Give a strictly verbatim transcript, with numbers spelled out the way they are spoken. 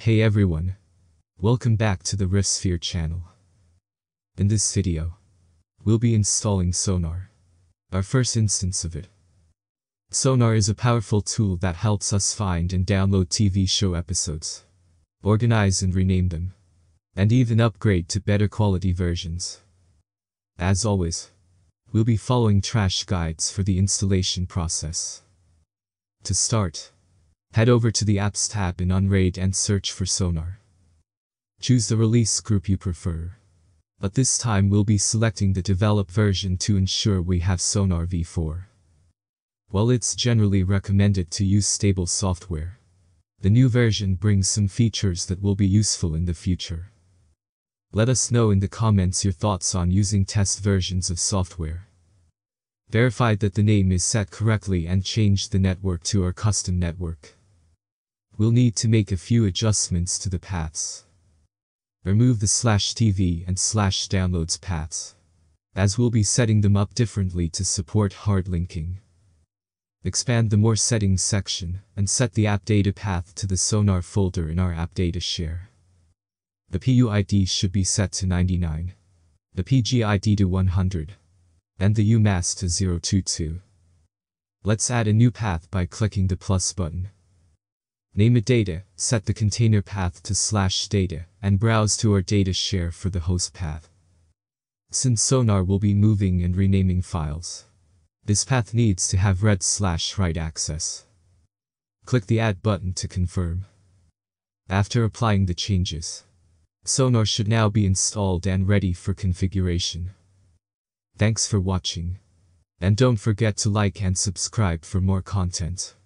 Hey everyone, welcome back to the Riffsphere channel. In this video, we'll be installing Sonarr, our first instance of it. Sonarr is a powerful tool that helps us find and download T V show episodes, organize and rename them, and even upgrade to better quality versions. As always, we'll be following trash guides for the installation process. To start, head over to the Apps tab in Unraid and search for Sonarr. Choose the release group you prefer, but this time we'll be selecting the developed version to ensure we have Sonarr v four. While it's generally recommended to use stable software, the new version brings some features that will be useful in the future. Let us know in the comments your thoughts on using test versions of software. Verify that the name is set correctly and change the network to our custom network. We'll need to make a few adjustments to the paths. Remove the slash TV and slash downloads paths, as we'll be setting them up differently to support hard linking. Expand the More Settings section and set the app data path to the Sonarr folder in our app data share. The P U I D should be set to ninety-nine, the P G I D to one hundred, and the U M A S to zero two two. Let's add a new path by clicking the plus button. Name it data, set the container path to slash data, and browse to our data share for the host path. Since Sonarr will be moving and renaming files, this path needs to have read slash write access. Click the Add button to confirm. After applying the changes, Sonarr should now be installed and ready for configuration. Thanks for watching, and don't forget to like and subscribe for more content.